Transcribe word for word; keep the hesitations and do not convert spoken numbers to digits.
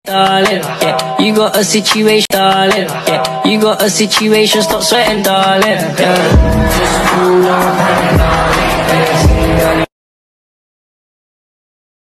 darling, yeah. You got a situation, darling, yeah. You got a situation, stop sweating, darling, yeah.